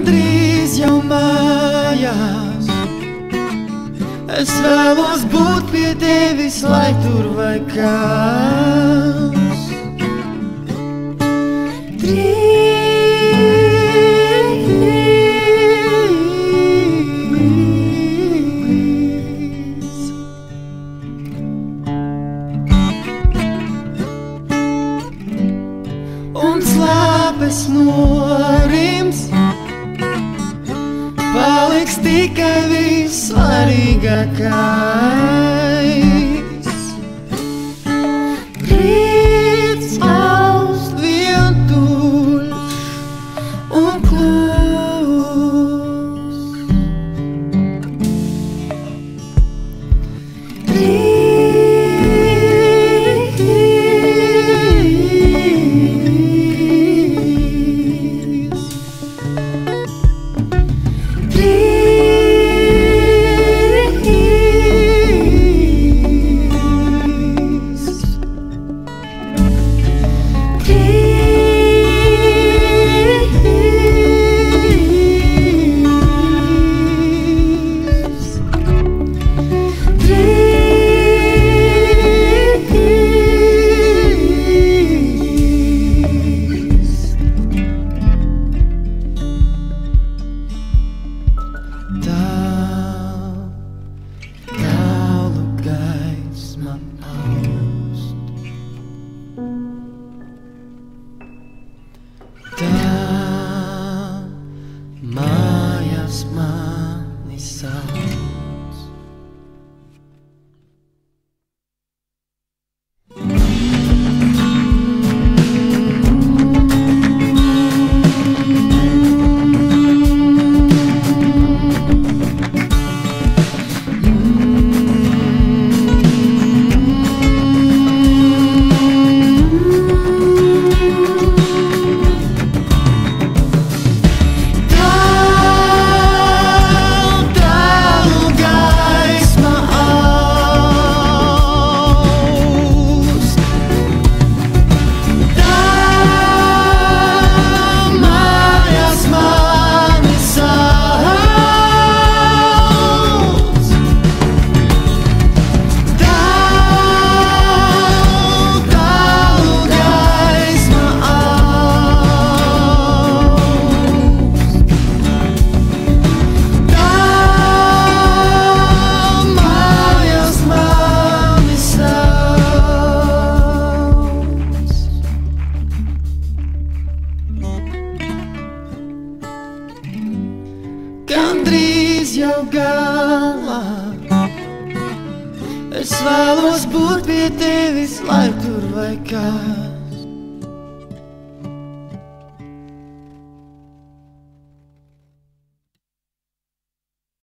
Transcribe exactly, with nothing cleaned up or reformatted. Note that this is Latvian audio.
Gandrīz jau mājās. Es vēlos būt pie tevis, lai tur vai kas. Drīz. Un slāpes norims, paliks tikai viss svarīgākais. Rīts aust vientuļš un klus. Mājās mani sauc. Gandrīz jau galā. Es vēlos būt pie tevis, lai tur vai kā.